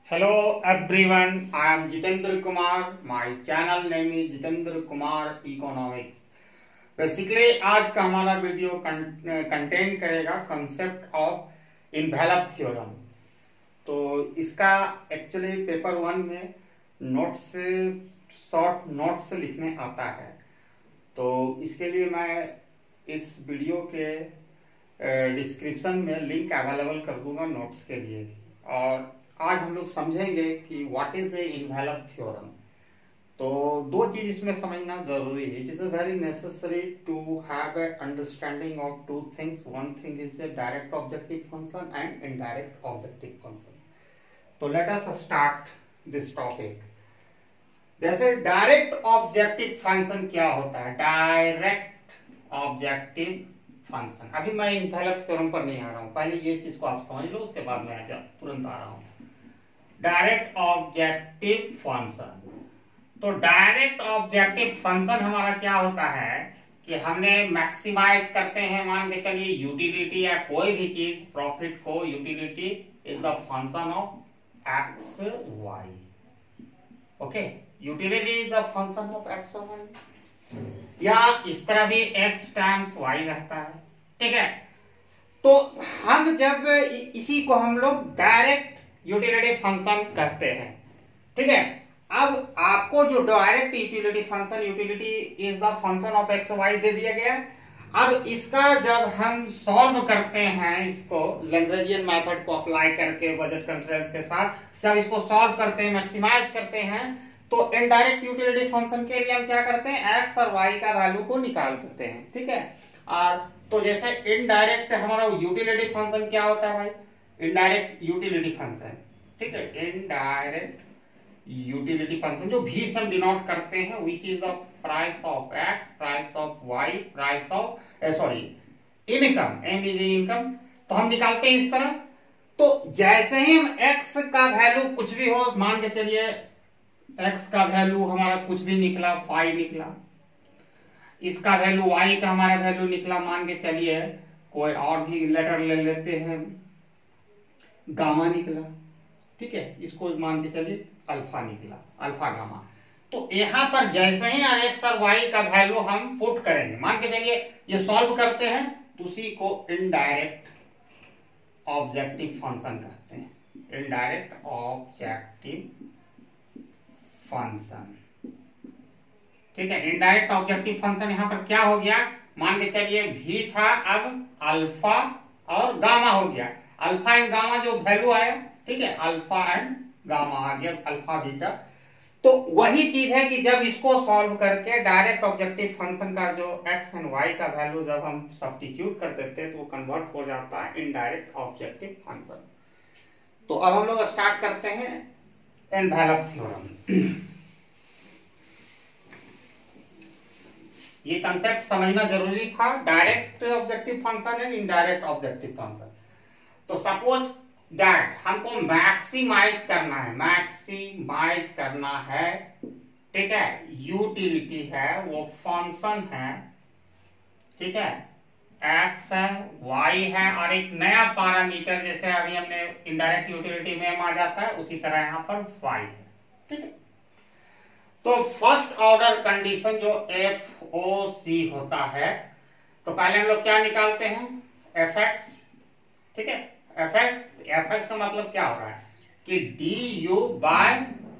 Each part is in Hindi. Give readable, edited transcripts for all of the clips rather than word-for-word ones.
Hello everyone, I am Jitendra Kumar. My channel name is Jitendra Kumar Economics. Basically आज का हमारा वीडियो कंटेन करेगा कंसेप्ट ऑफ इन्वेलप थ्योरम। तो इसका एक्चुअली पेपर 1 में नोट्स शॉर्ट नोट्स लिखने आता है। तो इसके लिए मैं इस वीडियो के डिस्क्रिप्शन में लिंक अवेलेबल कर दूंगा नोट्स के लिए। और आज हम लोग समझेंगे कि what is a envelope theorem. तो दो चीज इसमें समझना जरूरी है। It is a very necessary to have a understanding of two things. One thing is a direct objective function and indirect objective function. तो let us start this topic. जैसे डायरेक्ट ऑब्जेक्टिव फंक्शन क्या होता है? Direct objective function. अभी मैं इन्वेलप थ्योरम पर नहीं आ रहा हूं, पहले ये चीज को आप समझ लो, उसके बाद मैं तुरंत आ रहा हूं। Direct objective function. तो डायरेक्ट ऑब्जेक्टिव फंक्शन हमारा क्या होता है कि हमने मैक्सिमाइज करते हैं, मान के चलिए यूटिलिटी या कोई भी चीज, प्रॉफिट को। Utility is the function of X Y. Okay, utility is the function of X और वाई, या इस तरह भी एक्स टाइम्स वाई रहता है। ठीक है, तो हम जब इसी को हम लोग डायरेक्ट यूटिलिटी फंक्शन कहते हैं। ठीक है, अब आपको जो direct utility function, utility is the function of X Y दे दिया गया। अब इसका जब हम सॉल्व करते हैं, इसको लैग्रेंजियन मेथड को अप्लाई करके बजट कंस्ट्रेंट्स के साथ जब इसको सॉल्व करते हैं, मैक्सिमाइज करते हैं, तो इनडायरेक्ट यूटिलिटी फंक्शन के लिए हम क्या करते हैं? एक्स और वाई का वैल्यू को निकाल देते हैं। ठीक है, और तो जैसे इनडायरेक्ट हमारा यूटिलिटी फंक्शन क्या होता है भाई? Indirect utility function. ठीक है, इनडायरेक्ट यूटिलिटी फंक्शन जो भी से हम डिनोट करते हैं, which is the price of X, price of Y, price of income, M is income. तो हम निकालते हैं इस तरह। तो जैसे ही हम एक्स का वैल्यू कुछ भी हो, मान के चलिए एक्स का वैल्यू हमारा कुछ भी निकला, 5 निकला, इसका वैल्यू वाई का हमारा वैल्यू निकला, मान के चलिए कोई और भी लेटर ले लेते हैं, गामा निकला। ठीक है, इसको मान के चलिए अल्फा निकला, अल्फा गामा। तो यहां पर जैसे ही एक्स और वाई का वैल्यू हम पुट करेंगे, मान के चलिए ये सॉल्व करते हैं, तो उसी को इनडायरेक्ट ऑब्जेक्टिव फंक्शन कहते हैं। Indirect objective function. ठीक है, इनडायरेक्ट ऑब्जेक्टिव फंक्शन यहां पर क्या हो गया? मान के चलिए भी था, अब अल्फा और गामा हो गया। अल्फा एंड गामा जो वैल्यू आया, ठीक है, अल्फा एंड गामा आ गया, अल्फा बीटा। तो वही चीज है कि जब इसको सॉल्व करके डायरेक्ट ऑब्जेक्टिव फंक्शन का जो एक्स एंड वाई का वैल्यू जब हम सब्स्टिट्यूट कर देते हैं, तो वो कन्वर्ट हो जाता है इनडायरेक्ट ऑब्जेक्टिव फंक्शन। तो अब हम लोग स्टार्ट करते हैं एनवेलप थ्योरम। ये कंसेप्ट समझना जरूरी था, direct objective function and indirect objective function. तो सपोज दैट हमको मैक्सिमाइज करना है, मैक्सिमाइज करना है। ठीक है, यूटिलिटी है, वो फंक्शन है। ठीक है, एक्स है, वाई है, और एक नया पैरामीटर, जैसे अभी हमने इनडायरेक्ट यूटिलिटी में आ जाता है, उसी तरह यहाँ पर वाई है। ठीक है, तो फर्स्ट ऑर्डर कंडीशन जो FOC होता है, तो पहले हम लोग क्या निकालते हैं? fx। ठीक है, fx का मतलब क्या हो रहा है कि du by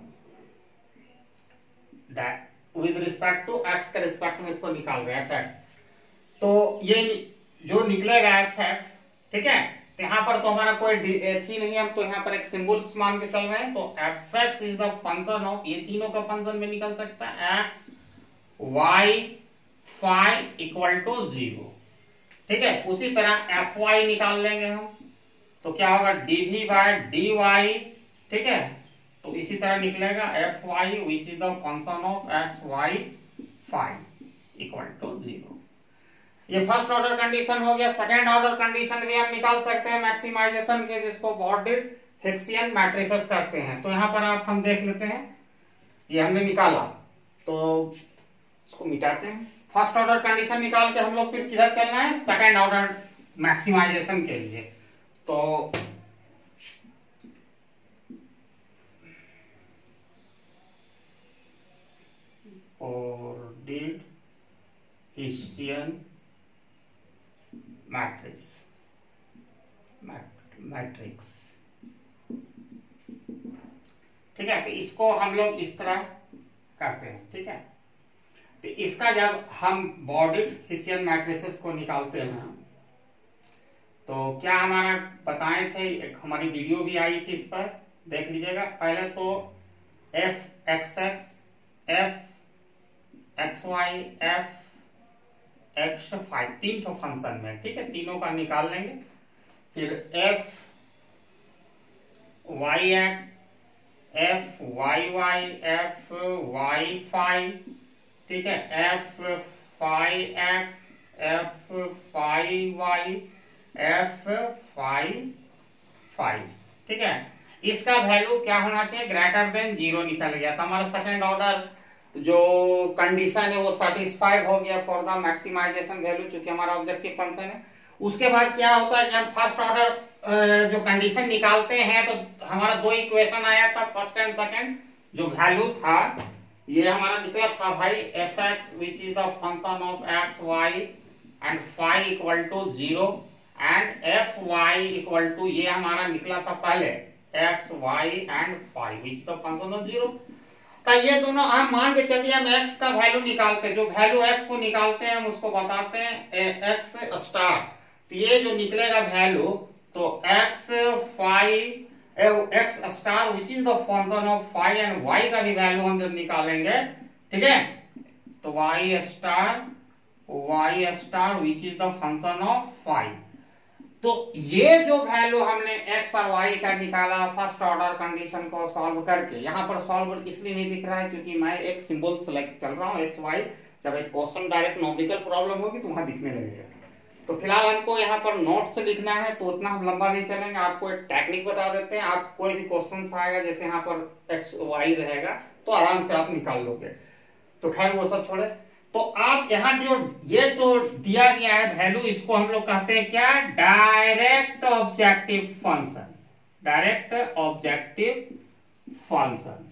with respect to x के रिस्पेक्ट में इसको निकाल रहे हैं fx। तो ये जो निकलेगा fx, ठीक है, यहाँ पर तो हमारा कोई थी नहीं, हम तो यहाँ पर एक सिंबल मान के चल रहे हैं। तो fx is the function of, ये तीनों का फंक्शन में निकल सकता है, x y phi equal to 0। ठीक है, उसी तरह fy निकाल लेंगे हम, तो क्या होगा? dv by dy। ठीक है, तो इसी तरह निकलेगा fy which is the function of x y phi equal to 0। ये फर्स्ट ऑर्डर कंडीशन हो गया। सेकेंड ऑर्डर कंडीशन भी हम निकाल सकते हैं मैक्सिमाइजेशन के, जिसको बॉर्डेड हेक्सियन मैट्रिसेस कहते हैं। तो यहाँ पर आप हम देख लेते हैं, ये हमने निकाला, तो इसको मिटाते हैं। फर्स्ट ऑर्डर कंडीशन निकाल के हम लोग फिर किधर चलना है? सेकेंड ऑर्डर मैक्सिमाइजेशन के लिए। तो हिसियन मैट्रिक्स। ठीक है, तो इसको हम लोग इस तरह करते हैं। ठीक है, तो इसका जब हम बॉर्डेड हिसियन मैट्रिसेस को निकालते हैं तो क्या हमारा बताए थे, एक हमारी वीडियो भी आई थी, इस पर देख लीजिएगा। पहले तो F X X, F X Y, F X phi, तीन तो फंक्शन में। ठीक है, तीनों का निकाल लेंगे। फिर F Y X, F Y Y, F Y phi. ठीक है, F phi X, F phi Y, F phi phi. ठीक है, इसका वैल्यू क्या होना चाहिए, ग्रेटर देन 0 निकल गया। तो हमारा सेकंड ऑर्डर जो कंडीशन है वो सेटिस्फाइड हो गया फॉर द मैक्सिमाइजेशन वैल्यू, क्योंकि हमारा ऑब्जेक्टिव फंक्शन है। उसके बाद क्या होता है कि हम फर्स्ट ऑर्डर जो कंडीशन निकालते हैं तो हमारा दो इक्वेशन आया था, फर्स्ट एंड सेकंड। जो वैल्यू था ये हमारा निकला था भाई F X which is the function of X Y and phi equal to 0 and F Y equal to, ये हमारा निकला था पहले X Y and phi which the function of 0। तो ये दोनों हम मान के चलिए हम x का वैल्यू निकालते हैं, जो वैल्यू x को निकालते हैं हम उसको बताते हैं x स्टार। तो ये जो निकलेगा वैल्यू तो x phi x star which is the function of phi and y का भी वैल्यू हम जब निकालेंगे, ठीक है, तो y star which is the function of phi. तो ये जो वैल्यू हमने x और y का निकाला फर्स्ट ऑर्डर कंडीशन को सॉल्व करके, यहाँ पर सॉल्व इसलिए नहीं दिख रहा है क्योंकि मैं एक सिंबल सेलेक्ट चल रहा हूँ x y। जब एक क्वेश्चन डायरेक्ट न्यूमेरिकल प्रॉब्लम होगी तो वहां दिखने लगेगा। तो फिलहाल हमको यहाँ पर नोट से लिखना है, तो उतना हम लंबा नहीं चलेंगे। आपको एक टेक्निक बता देते हैं, आप कोई भी क्वेश्चन आएगा जैसे यहाँ पर x y रहेगा तो आराम से आप निकाल लोगे। तो खैर वो सब छोड़े, तो आप यहाँ जो ये तो दिया गया है वैल्यू, इसको हम लोग कहते हैं क्या, direct objective function. Direct objective function,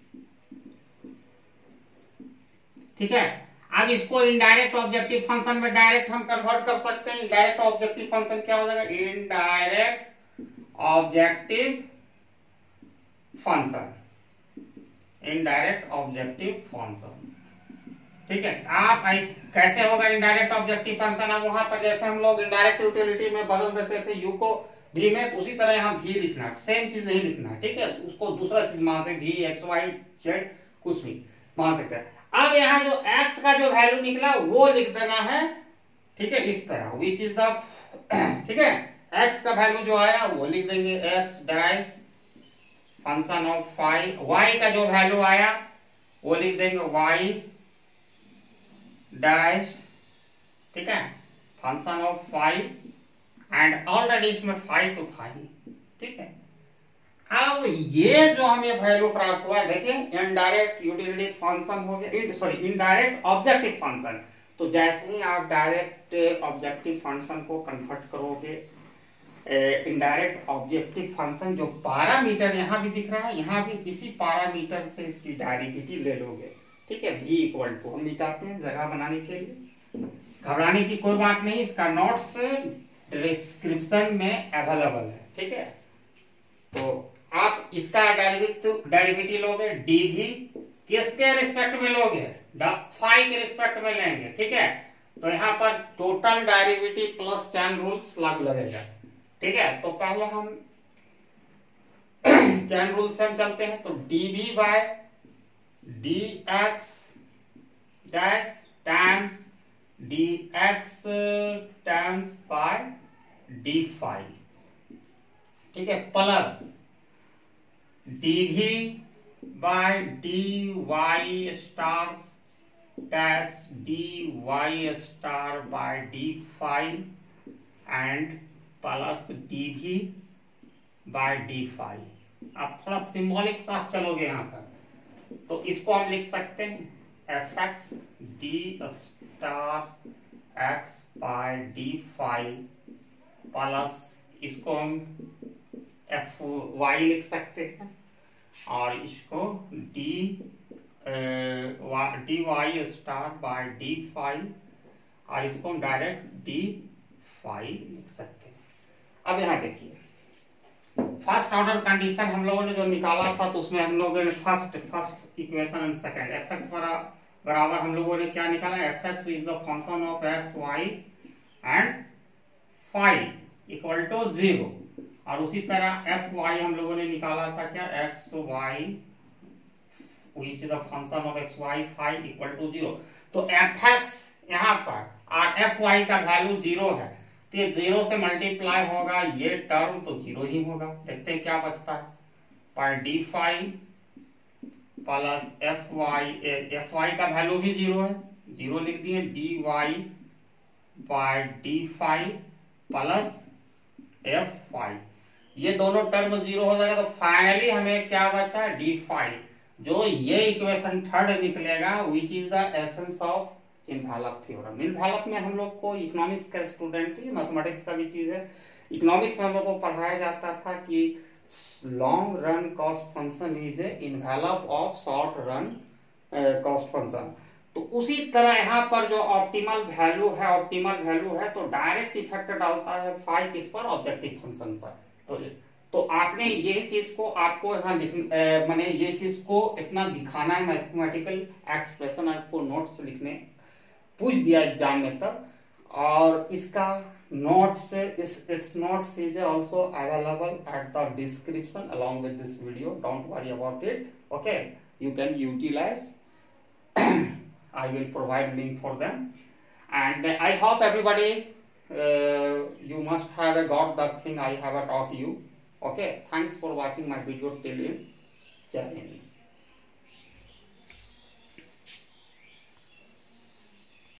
ठीक है। अब इसको इनडायरेक्ट ऑब्जेक्टिव फंक्शन में डायरेक्ट हम कन्वर्ट कर सकते हैं। इनडायरेक्ट ऑब्जेक्टिव फंक्शन क्या हो जाएगा, indirect objective function, indirect objective function. ठीक है, आप कैसे होगा इनडायरेक्ट ऑब्जेक्टिव फंक्शन। अब वहां पर जैसे हम लोग इनडायरेक्ट यूटिलिटी में बदल देते थे यू को भी में, उसी तरह यहाँ भी लिखना, सेम चीज नहीं लिखना। ठीक है, उसको दूसरा चीज मान सकते, भी एक्स वाई जेड कुछ भी मान सकते हैं। अब यहाँ जो x का जो वैल्यू निकला वो लिख देना है, ठीक है, इस तरह विच इज द, ठीक है, x का वैल्यू जो आया वो लिख देंगे x dash function of phi. y का जो वैल्यू आया वो लिख देंगे y डैश, ठीक है, function of phi and already इसमें फाई तो था ही। ठीक है, अब ये जो हमें वैल्यू प्राप्त हुआ है, देखिए इनडायरेक्ट यूटिलिटी फंक्शन हो गया, सॉरी इनडायरेक्ट ऑब्जेक्टिव फंक्शन। तो जैसे ही आप डायरेक्ट ऑब्जेक्टिव फंक्शन को कन्वर्ट करोगे इनडायरेक्ट ऑब्जेक्टिव फंक्शन, जो पैरामीटर यहाँ भी दिख रहा है, यहाँ भी इसी पैरामीटर से इसकी डेरिवेटिव ले लोगे। ठीक है, v इक्वल टू हम मिटाते हैं जगह बनाने के लिए, घबराने की कोई बात नहीं, इसका नोट्स डिस्क्रिप्शन में अवेलेबल है। ठीक है, तो आप इसका डेरिवेटिव लोगे, dv किसके रिस्पेक्ट में लोगे, फाई के रिस्पेक्ट में लेंगे। ठीक है, तो यहाँ पर total derivative plus chain rules लागू लगेगा। ठीक है, तो पहले हम चैन रूल से हम चलते हैं, तो dv by dx dash times dx times by d phi, ठीक है, plus dv by dy star dash dy star by d phi and plus dv by d phi. अब थोड़ा सिंबॉलिक साथ चलोगे यहाँ पर, तो इसको हम लिख सकते हैं F X D star X by D phi plus इसको हम एफ वाई लिख सकते हैं और इसको D Y star by D phi और इसको हम डायरेक्ट डी फाई लिख सकते हैं। अब यहाँ देखिए, फर्स्ट ऑर्डर कंडीशन हम लोगों ने जो निकाला था, तो उसमें हम लोगों ने first equation and second F X बराबर हम लोगों ने क्या निकाला, F X is the function of X Y and phi equal to 0। और उसी तरह एफ वाई हम लोगों ने निकाला था क्या, X Y which is the function of X Y phi equal to 0। तो एफ एक्स यहाँ पर और एफ वाई का वैल्यू 0 है, तो ये 0 से मल्टीप्लाई होगा, ये टर्म तो 0 ही होगा। देखते हैं क्या बचता है, पर D phi plus F Y का वैल्यू भी 0 है, 0 लिख दिए, D Y by D phi plus F Y, ये दोनों टर्म 0 हो जाएगा। तो फाइनली हमें क्या बचा, डी फाई, जो ये इक्वेशन थर्ड निकलेगा, which is the essence of envelope theorem. Envelope में हम लोग को इकोनॉमिक्स का स्टूडेंट, मैथमेटिक्स का भी चीज है, इकोनॉमिक्स में हम लोग को पढ़ाया जाता था कि long run cost function is a envelope of short run cost function. तो उसी तरह यहाँ पर जो ऑप्टिमल वैल्यू है तो डायरेक्ट इफेक्ट डालता है फाई किस पर, ऑब्जेक्टिव फंक्शन पर। तो आपने ये चीज को आपको यहाँ मैंने ये चीज को इतना दिखाना है, मैथमेटिकल एक्सप्रेशन आपको नोट्स लिखने पूछ दिया एग्जाम में तब, और इसका notes, its notes is also available at the description along with this video. Don't worry about it. Okay, you can utilize. I will provide link for them, and I hope everybody you must have got the thing I have taught you. Okay, thanks for watching my video till in. Jai Hind.